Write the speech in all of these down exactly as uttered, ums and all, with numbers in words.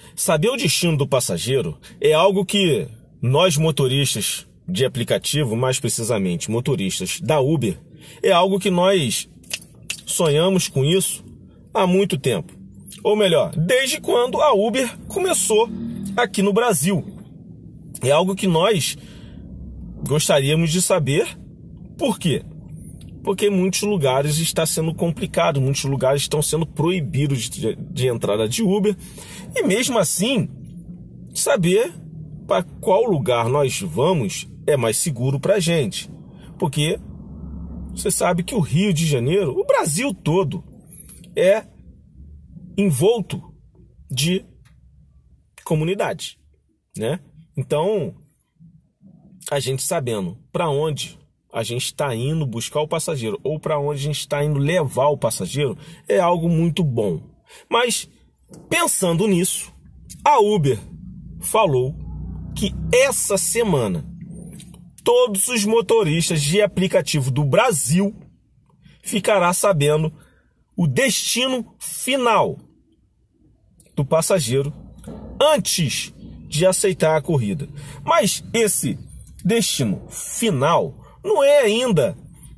saber o destino do passageiro é algo que nós motoristas de aplicativo, mais precisamente motoristas da Uber, é algo que nós sonhamos com isso há muito tempo. Ou melhor, desde quando a Uber começou aqui no Brasil. É algo que nós gostaríamos de saber. Por quê? Porque em muitos lugares está sendo complicado, muitos lugares estão sendo proibidos de, de entrada de Uber. E mesmo assim, saber para qual lugar nós vamos é mais seguro para a gente. Porque você sabe que o Rio de Janeiro, o Brasil todo, é envolto de comunidade, né? Então, a gente sabendo para onde a gente está indo buscar o passageiro ou para onde a gente está indo levar o passageiro é algo muito bom. Mas, pensando nisso, a Uber falou que essa semana todos os motoristas de aplicativo do Brasil ficará sabendo o destino final do passageiro antes de aceitar a corrida. Mas esse destino final não é ainda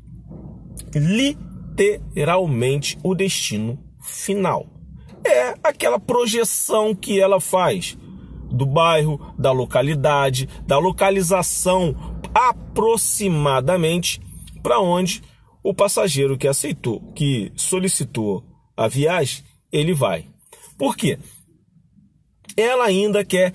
literalmente o destino final. É aquela projeção que ela faz do bairro, da localidade, da localização aproximadamente para onde o passageiro que aceitou, que solicitou a viagem, ele vai. Por quê? Ela ainda quer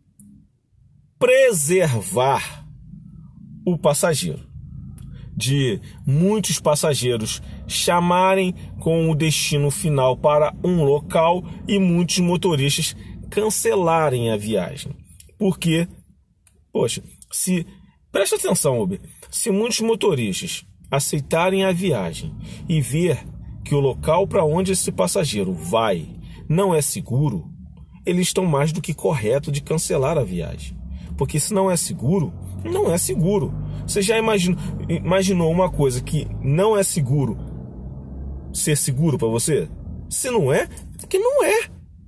preservar o passageiro de muitos passageiros chamarem com o destino final para um local e muitos motoristas cancelarem a viagem. Porque, poxa, se presta atenção, Uber, se muitos motoristas aceitarem a viagem e ver que o local para onde esse passageiro vai não é seguro, eles estão mais do que correto de cancelar a viagem. Porque se não é seguro, não é seguro. Você já imaginou, imaginou uma coisa que não é seguro ser seguro para você? Se não é, porque não é.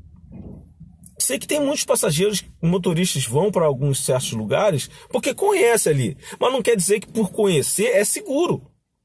Sei que tem muitos passageiros, motoristas vão para alguns certos lugares porque conhece ali. Mas não quer dizer que por conhecer é seguro.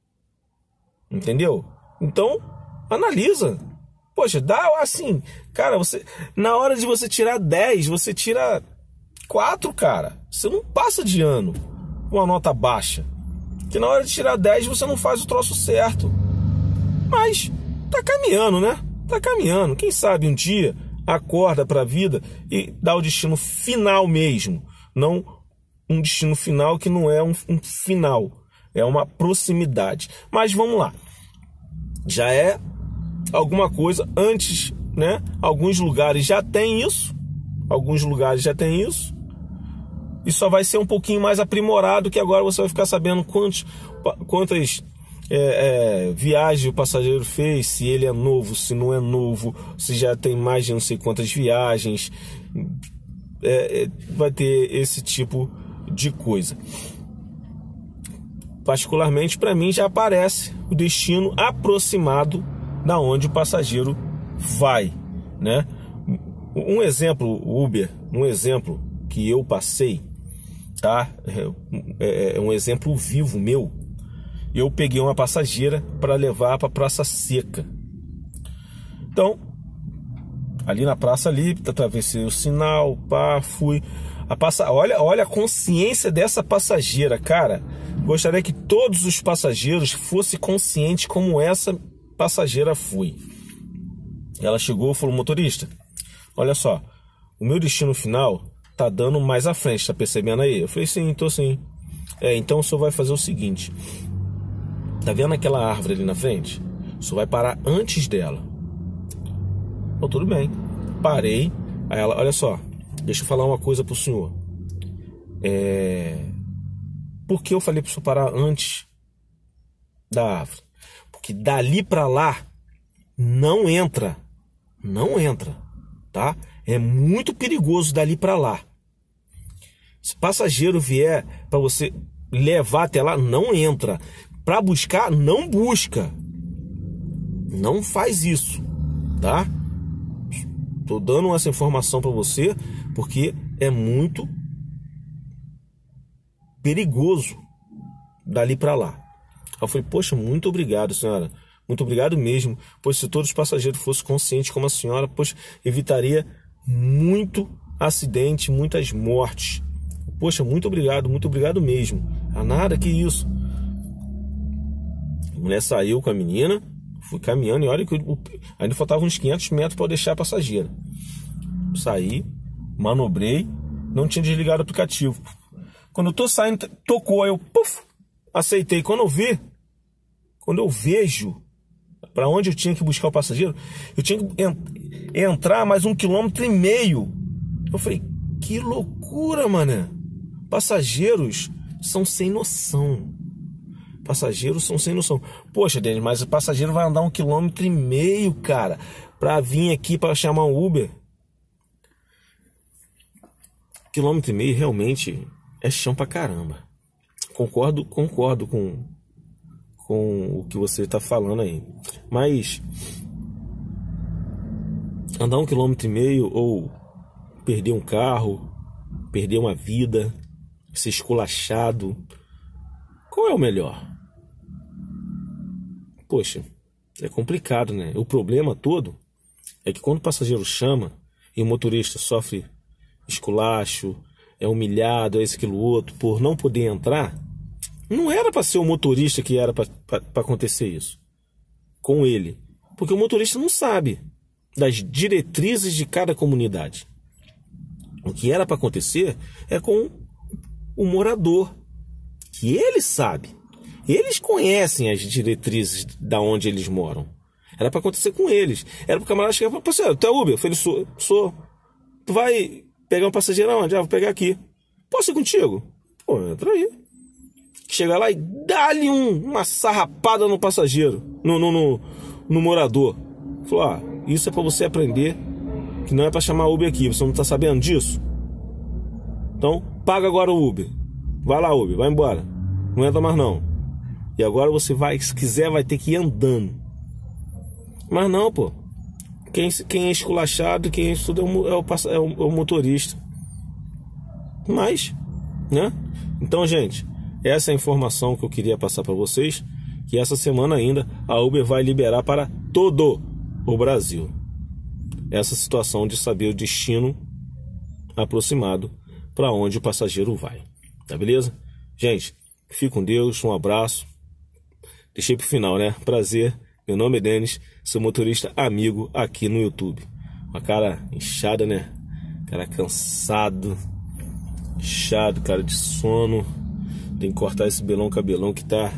Entendeu? Então, analisa. Poxa, dá assim, cara, você na hora de você tirar dez, você tira quatro, cara. Você não passa de ano com uma nota baixa. Que na hora de tirar dez você não faz o troço certo. Mas tá caminhando, né? Tá caminhando. Quem sabe um dia acorda para a vida e dá o destino final mesmo. Não um destino final que não é um, um final. É uma proximidade. Mas vamos lá. Já é alguma coisa antes, né? Alguns lugares já tem isso. Alguns lugares já tem isso. E só vai ser um pouquinho mais aprimorado, que agora você vai ficar sabendo quantos, quantas é, é, viagens o passageiro fez, se ele é novo, se não é novo, se já tem mais de não sei quantas viagens. É, é, vai ter esse tipo de coisa. Particularmente para mim já aparece o destino aproximado da onde o passageiro vai, né? Um exemplo, Uber, um exemplo que eu passei, tá? É, é um exemplo vivo meu. Eu peguei uma passageira para levar para Praça Seca. Então, ali na praça ali, atravessei o sinal, pá, fui. A passa... olha, olha a consciência dessa passageira, cara. Gostaria que todos os passageiros fossem conscientes como essa passageira foi. Ela chegou e falou: motorista, olha só, o meu destino final tá dando mais à frente, tá percebendo aí? Eu falei: sim, tô sim. É, então o senhor vai fazer o seguinte, tá vendo aquela árvore ali na frente? O senhor vai parar antes dela. Oh, tudo bem. Parei. Aí ela: olha só, deixa eu falar uma coisa pro senhor. É... Por que eu falei pro senhor parar antes da árvore? Porque dali pra lá não entra. Não entra, tá? É muito perigoso dali pra lá. Se passageiro vier para você levar até lá, não entra. Para buscar, não busca. Não faz isso, tá? Tô dando essa informação para você porque é muito perigoso dali para lá. Eu falei, poxa, muito obrigado, senhora. Muito obrigado mesmo, pois se todos os passageiros fossem conscientes como a senhora, pois evitaria muito acidente, muitas mortes. Poxa, muito obrigado, muito obrigado mesmo. Ah, nada, que isso. A mulher saiu com a menina, fui caminhando e olha que eu, ainda faltavam uns quinhentos metros para eu deixar a passageira. Saí, manobrei, não tinha desligado o aplicativo. Quando eu tô saindo, tocou, aí eu puf, aceitei. Quando eu vi, quando eu vejo para onde eu tinha que buscar o passageiro, eu tinha que ent entrar mais um quilômetro e meio. Eu falei, que loucura, mané. Passageiros são sem noção. Passageiros são sem noção. Poxa, Denis, mas o passageiro vai andar um quilômetro e meio, cara, para vir aqui para chamar um Uber. Quilômetro e meio realmente é chão pra caramba. Concordo, concordo com, com o que você está falando aí. Mas andar um quilômetro e meio ou perder um carro, perder uma vida, ser esculachado, qual é o melhor? Poxa, é complicado, né? O problema todo é que quando o passageiro chama e o motorista sofre esculacho, é humilhado, é esse, aquilo, outro, por não poder entrar, não era para ser o motorista que era para acontecer isso com ele, porque o motorista não sabe das diretrizes de cada comunidade. O que era para acontecer é com o morador, que ele sabe, eles conhecem as diretrizes da onde eles moram. Era para acontecer com eles. Era para o camarada chegar e falar, parceiro, tu é Uber? Eu falei, sou, sou. Tu vai pegar um passageiro aonde? Ah, vou pegar aqui. Posso ir contigo? Pô, entra aí. Chega lá e dá-lhe um, uma sarrapada no passageiro, no, no, no, no morador. Falou, ah, isso é para você aprender que não é para chamar Uber aqui, você não tá sabendo disso? Então, paga agora o Uber. Vai lá, Uber, vai embora. Não entra mais não. E agora você vai, se quiser, vai ter que ir andando. Mas não, pô. Quem, quem é esculachado, quem estuda é o, é, o, é, o, é o motorista. Mas, né? Então, gente, essa é a informação que eu queria passar para vocês, que essa semana ainda a Uber vai liberar para todo o Brasil essa situação de saber o destino aproximado para onde o passageiro vai. Tá beleza? Gente, fique com Deus, um abraço. Deixei pro final, né? Prazer, meu nome é Denis, sou motorista amigo aqui no YouTube. Uma cara inchada, né? Cara cansado, inchado, cara de sono. Tem que cortar esse belão cabelão que tá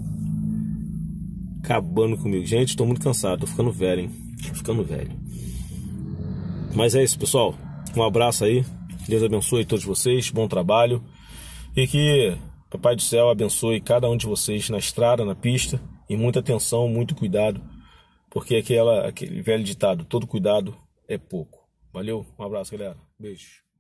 acabando comigo. Gente, tô muito cansado, tô ficando velho, hein? Tô ficando velho. Mas é isso, pessoal. Um abraço aí. Deus abençoe todos vocês, bom trabalho. E que Papai do Céu abençoe cada um de vocês na estrada, na pista. E muita atenção, muito cuidado. Porque aquela, aquele velho ditado, todo cuidado é pouco. Valeu, um abraço, galera. Beijo.